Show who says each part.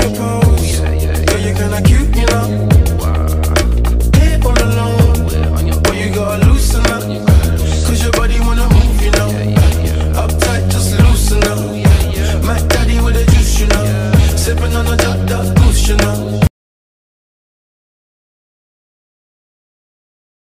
Speaker 1: your pose. Girl, you're kinda cute, you know. Here all alone, boy, you gotta loosen up. Cause your body wanna move, you know. Uptight, just loosen up. My daddy with the juice, you know. Sipping on the dark goose, you know.